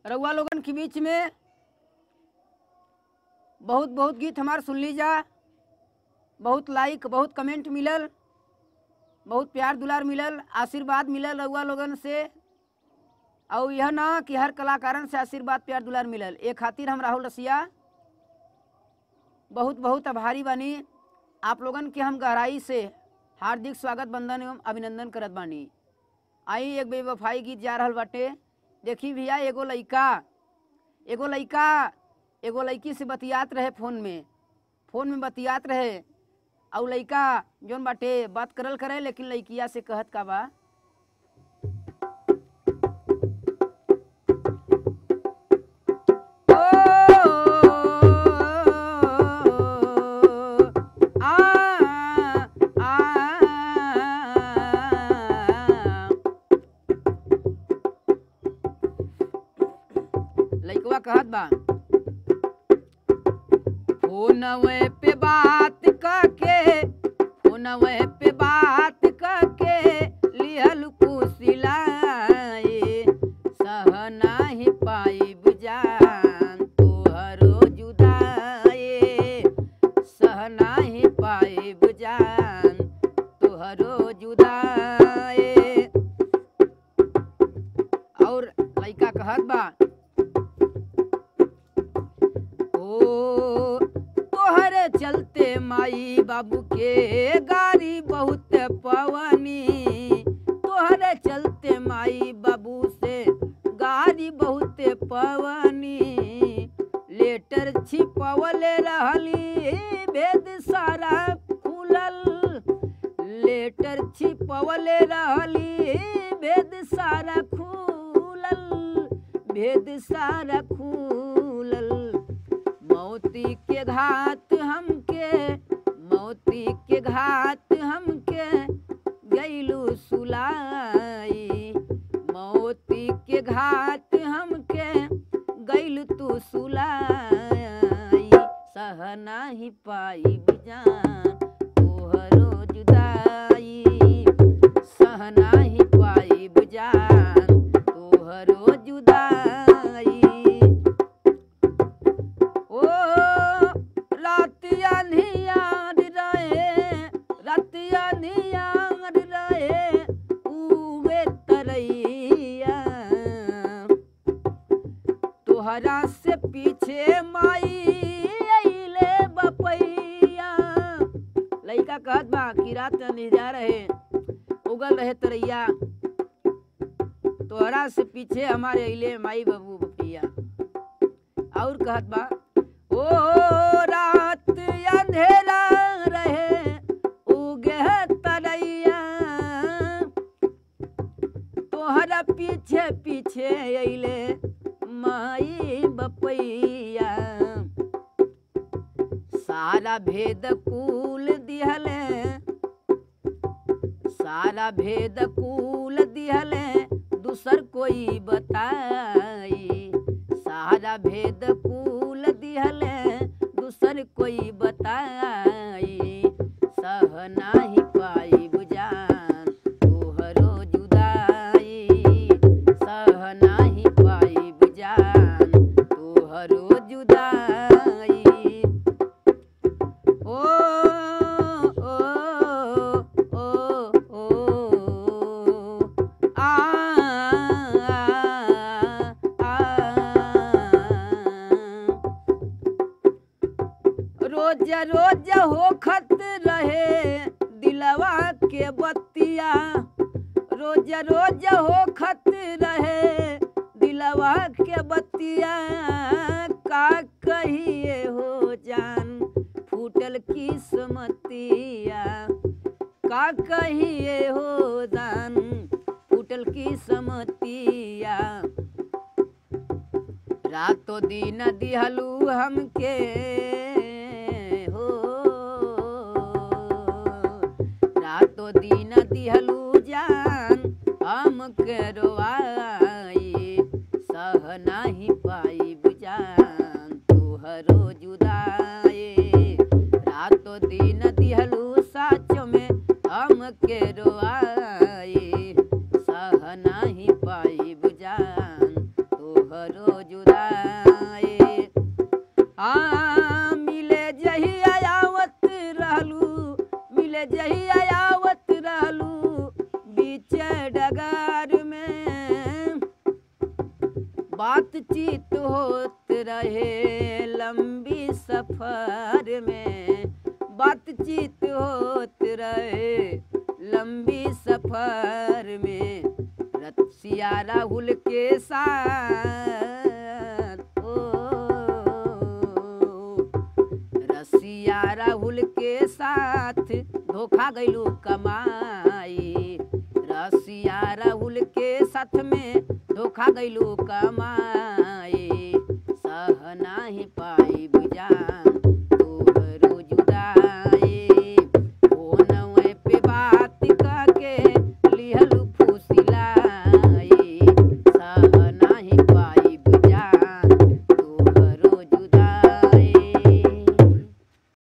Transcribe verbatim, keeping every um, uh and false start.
रउआ लोगन के बीच में बहुत बहुत गीत हमार सुन लीजा, बहुत लाइक बहुत कमेंट मिलल, बहुत प्यार दुलार मिलल, आशीर्वाद मिलल रउआ लोगन से। और यह ना कि हर कलाकारन से आशीर्वाद प्यार दुलार मिलल, ए खातिर हम राहुल रसिया बहुत बहुत आभारी बानी। आप लोगन के हम गहराई से हार्दिक स्वागत वंदन एवं अभिनंदन करत बानी। आई एक बेवफाई गीत जा रहल बाटे। देखी भैया, एगो लइका एगो लइका एगो लड़की से बतियात रहे, फोन में फोन में बतियात रहे। और लइका जौन बाटे बात करल करे, लेकिन लइकिया से कहत का बा, लइकवा कहत बा, फोनवे पे बात करके फोनवे पे बात करके लिहल कुशिलाए, सह नाही पाइब जान तोहरो जुदाए, सह नाही पाइब जान तोहरो जुदाए। और लइका कहत बा, ओ तोहरे चलते माई बाबू के गारी बहुत पवनी, तोहरे चलते माई बाबू से गारी बहुत पवनी, लेटर छिपवले रहली भेद सारा खुलल, लेटर छिपवले रहली भेद सारा खुलल, भेद सारा खुलल। मौती के घाट हमके मौती के घाट हमके गैलू सुलाई, मौती के घाट हमके गैल तू सुलाई, सह नाही पाइब जान तोहरो जुदाई, सह नाही पाइब जान तोहरो जुदाई। ओ रातिया नियार रहे रातिया नियार रहे उवे तरैया, तोहरा से पीछे माई अइले बपैया। लइका कहत बा कि रात निजा रहे उगल रहे तरैया, तोहरा से पीछे हमारे अइले माई बाबू बपैया। और कहत बा, ओ रात अंधेरा रहे उगे तरैया, तोहरा पीछे पीछे अइले माई बपैया, सारा भेद कुल दिहले सारा भेद कुल दिहले दूसर कोई बताई, सारा भेद कुल दिहले दूसर कोई बताई, सह नाही पाइब जान तोहरो जुदाई, सह नाही पाइब जान तोहरो जुदाई। ओ ओ ओ ओ आ रोज रोज होखत रहे दिलवा के बत्तिया, रोज रोज होखत रहे दिलवा के बत्तिया, का कहिए हो जान फूटल किस्मतिया, का कहिए हो जान फूटल किस्मतिया। रातों दिन दिहलू हमके हो, रातों दिन दिहलू जान हमके रोआई, सह नाही पाइब जान तोहरो जुदाई, रातों दिन दिहलू साच में हमके रोआई, सह नाही पाइब जान तोहरो हो जुदाई। हाँ मिले जही आयावत रहलू, मिले जही आयावत रहलू बीच डगार में, बातचीत होत रहे लंबी सफर में, बातचीत होत रहे लंबी सफर में, रसिया राहुल के साथ ओ, रसिया राहुल के साथ धोखा गइलू कमाई, रसिया राहुल के साथ में धोखा गइलू कमाई।